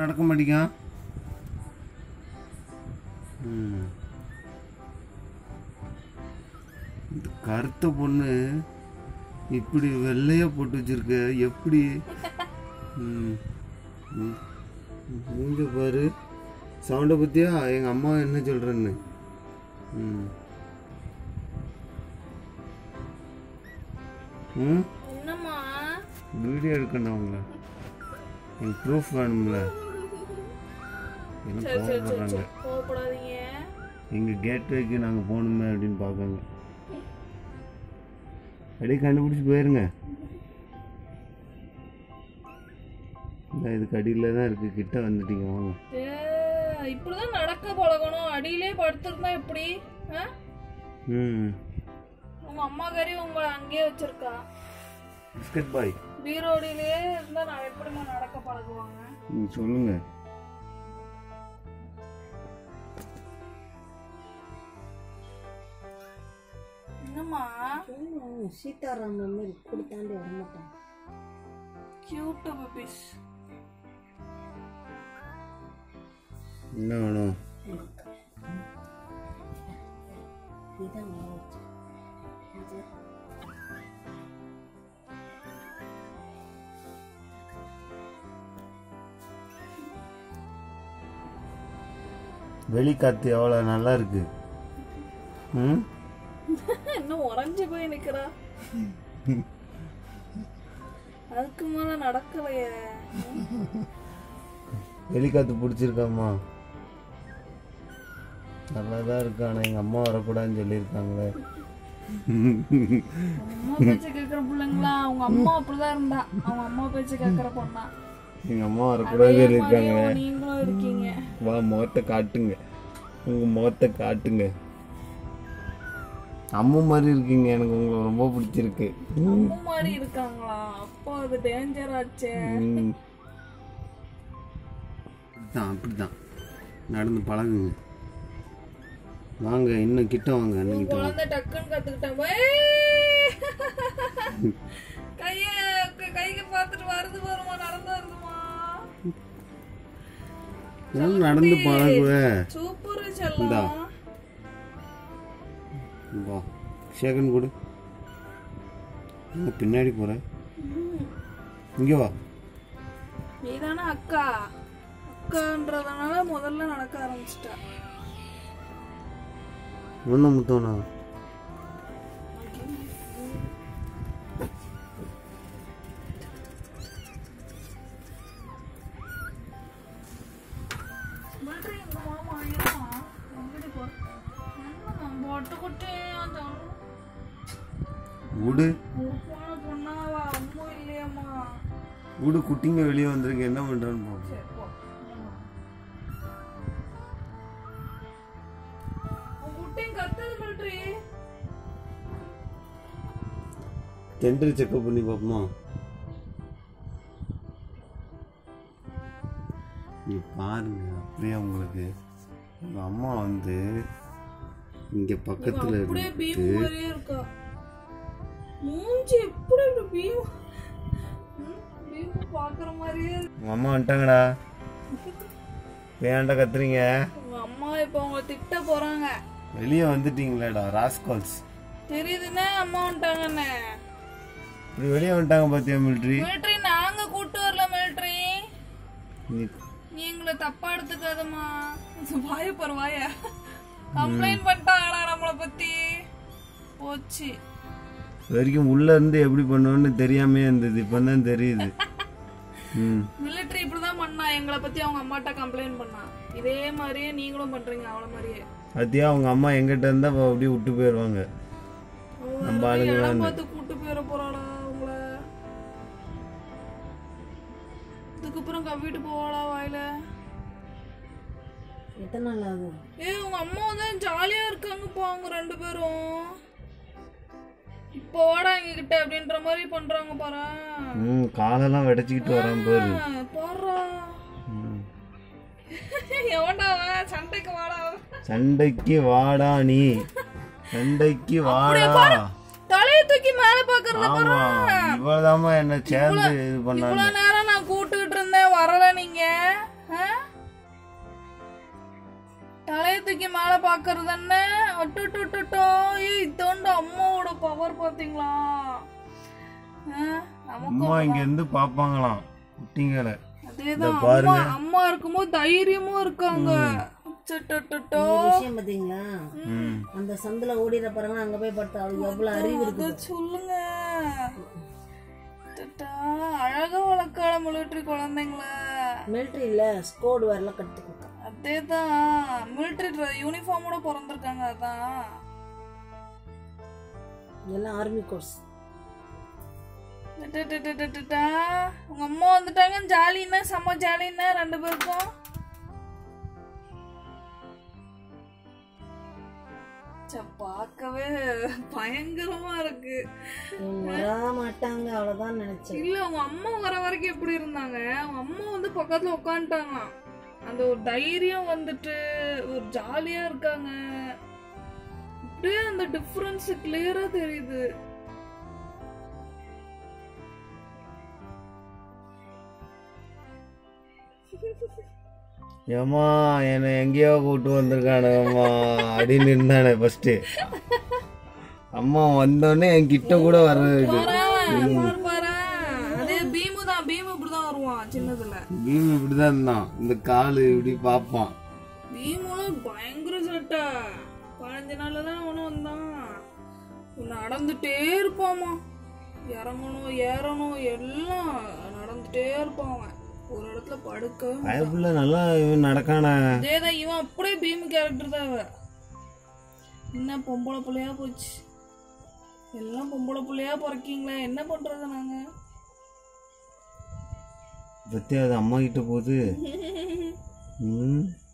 நடக்க மாட்டேங்க. இந்த கருத்த பொண்ணு இப்படி வெள்ளையா போட்டு வச்சிருக்க, எப்படி? இங்க பாரு, சவுண்டை பத்தியா எங்க அம்மா என்ன சொல்றேன்னு. வீடியோ எடுக்கணும் அவங்கள, எனக்கு ப்ரூஃப் வேணும்ல. கோவப்படுறாங்க, எங்க கேட்வேக்கு நாங்க போகணுமே அப்படின்னு பார்க்காங்க. அப்படியே கண்டுபிடிச்சி போயிருங்க. இதுக்கு அடியில தான் இருக்கு, கிட்ட வந்துட்டீங்க, வாங்க. இப்படிதான் நடக்க பழகணும். அடியிலே படுத்துருந்தா எப்படி? உங்க அம்மா கறி உங்களை அங்கேயே வச்சிருக்கா. பிஸ்கட் பாய் பீரோடிலே இருந்தா நான் எப்படிமா நடக்க பழகுவாங்க? நீங்க சொல்லுங்க. என்னம்மா சீதாராமன் மாதிரி கொடுத்தாண்டி வரமாட்டேன். Cute babies. என்ன வேணும்? இதான் வெளிக்காத்து எவ்வளவு நல்லா இருக்கு. இன்னும் உறைஞ்சு போய் நிக்கிறா. அதுக்கு மேல நடக்கலையே. வெளிக்காத்து பிடிச்சிருக்காமா? நல்லாதான் இருக்கு. ஆனா எங்க அம்மா வரக்கூடாதுன்னு சொல்லியிருக்காங்களே. அம்மா பேச்ச கேக்குற பிள்ளைங்களா? அவங்க அம்மா அப்படிதான் இருந்தா. அவங்க அம்மா பேச்ச கேக்குற பொண்ணா? எங்க அம்மா வரக்கூடாதுன்னு சொல்லியிருக்காங்க. நீங்களும் இருக்கீங்க. வா, முகத்தை காட்டுங்க, உங்க முகத்தை காட்டுங்க. அம்மா மாதிரி இருக்கீங்க, எனக்கு உங்களை ரொம்ப பிடிச்சிருக்கு. அம்மா மாதிரி இருக்காங்களா? அப்போ அது டேஞ்சர் ஆச்சே. அப்படிதான் நடந்து பழகுங்க. வாங்க, இன்னும் கிட்ட வாங்க. குழந்தை டக்குன்னு கத்துக்கிட்டேன். கைக்கு பார்த்துட்டு வருது வருமா, நடந்து வருதுமா. நடந்து பழகுவ. சூப்பர் செல்லம். வா, சேகன் கொடு. பின்னாடி போற, இங்க வா. நீதானே அக்கா. அக்கான்றதுனால முதல்ல நடக்க ஆரம்பிச்சிட்டா. ஒன்னும் முத்தோனா? வீடு குட்டிங்க வெளியே வந்துருக்கு, என்ன பண்றான்னு டெண்டர் செக்அப் பண்ணி பார்ப்போமா? நீ பாருங்க, அப்படியே உங்களுக்கு உங்க அம்மா வந்து இங்க பக்கத்துல இருக்கா. மூஞ்சி எப்படி பீம் பாக்குற மாதிரியே. உங்க அம்மா வந்துட்டாங்கடா. ஏன்டா கத்துறீங்க? உங்க அம்மா இப்ப உங்களை திட்ட போறாங்க. வெளியே வந்துட்டீங்களாடா ராஸ்கல்ஸ். தெரியுதுன்னா அம்மா வந்துட்டாங்கன்னு. இப்படி வெளியே வந்துட்டாங்க பாத்தியா? மிலிட்டரி நாங்க கூட்டு வரல. மிலிட்டரி நீ எங்களை தப்பா எடுத்துக்காதம்மா. வாய பாரு, வாய. கம்ப்ளைண்ட் பண்ணிட்டாங்கடா நம்மளை பத்தி. போச்சு. வரைக்கும் உள்ள இருந்து எப்படி பண்ணுவோன்னு தெரியாமே இருந்தது, இப்பதான் தெரியுது. மிலிட்டரி இப்படிதான் பண்ணா. எங்களை பத்தி அவங்க அம்மாட்ட கம்ப்ளைண்ட் பண்ணா. இதே மாதிரியே நீங்களும் பண்றீங்க அவள மாதிரியே. அத்தியா அவங்க அம்மா எங்கிட்ட இருந்தா அப்படியே விட்டு போயிருவாங்க. நம்ம ஆளுங்க பார்த்து கூட்டு போயிட போறாளா உங்கள? இதுக்கப்புறம் கவிட்டு போவாளா வாயில? எத்தனை நாள் ஆகும்? உங்க அம்மா தான் ஜாலியா இருக்காங்கப்பா அவங்க ரெண்டு பேரும். இப்போ வாடா எங்க கிட்ட அப்படின்ற மாதிரி பண்றாங்க பாரு. காலெல்லாம் வெடிச்சிட்டு வரான் பாரு. போறா. எவன்டா சண்டைக்கு வாடா. சண்டைக்கு வாடா நீ. சண்டைக்கு வாடா. தலைய தூக்கி மேல பாக்குறத பாரு. இவ்வளவுதாமா என்ன சேர்ந்து இது பண்ணாங்க. இவ்வளவு நேரம் நான் கூட்டிட்டு இருந்தேன், வரல நீங்க. தலையை தூக்கி மேல பாக்குறது என்ன அட்டோ இத்தோண்டு அம்மாவோட பவர் பாத்தீங்களா? அம்மா இங்க இருந்து பாப்பாங்களாம் குட்டிங்களை. அதேதான் அம்மா இருக்கும்போது தைரியமும் இருக்காங்க. விஷயம் பாத்தீங்களா? அந்த சந்தில ஓடிற பாருங்க, அங்க போய் படுத்தா அவளுக்கு எவ்வளவு அறிவு இருக்கு சொல்லுங்க. அழகா வளர்க்கால மிலிட்டரி குழந்தைங்கள. மிலிட்டரி இல்ல, ஸ்கோட் வரல கத்துக்கிட்டா. அதேதான் மிலிட்டரி யூனிஃபார்மோட பிறந்திருக்காங்க. அதான் எல்லாம் ஆர்மி கோர்ஸ். உங்க அம்மா வந்துட்டாங்க. ஜாலின்னா செம்ம ஜாலின்னா ரெண்டு பேருக்கும். பார்க்கவே பயங்கரமா இருக்கு. மாட்டாங்க அவ்வளவுதான் நினைச்சேன். இல்ல உங்க அம்மா வர வரைக்கும் எப்படி இருந்தாங்க? அவங்க அம்மா வந்து பக்கத்துல உட்காந்துட்டாங்க. அந்த ஒரு தைரியம் வந்துட்டு ஒரு ஜாலியா இருக்காங்க. அப்படியே அந்த டிஃபரன்ஸ் கிளியரா தெரியுது. ஏமா என்னை எங்கேயோ கூட்டு வந்திருக்கானுங்கம்மா அப்படின்னு இருந்தானே ஃபர்ஸ்ட். அம்மா வந்தோடனே என் கிட்ட கூட வர்றது. அதே பீமு தான். பீமு இப்படிதான் வருவான் சின்னதுல. பீமு இப்படிதான் இருந்தான். இந்த காலு இப்படி பாப்பான். பீமுலாம் பயங்கர சட்டை. 15 நாள்லதான் அவனும் வந்தான். நடந்துட்டே இருப்பாமா. இறங்கணும் ஏறணும் எல்லாம் நடந்துட்டே இருப்பான் அவன். ஒரு இடத்துல படுக்க நல்லா நடக்கான. அதேதான் இவன் அப்படியே பீமு கேரக்டர் தான். அவன் என்ன பொம்பளை பிள்ளையா போச்சு. எல்லாம் பொம்பளை பிள்ளையா பிறக்கீங்களா? என்ன பண்றது நாங்க? பத்தியா அது அம்மா கிட்ட போகுது.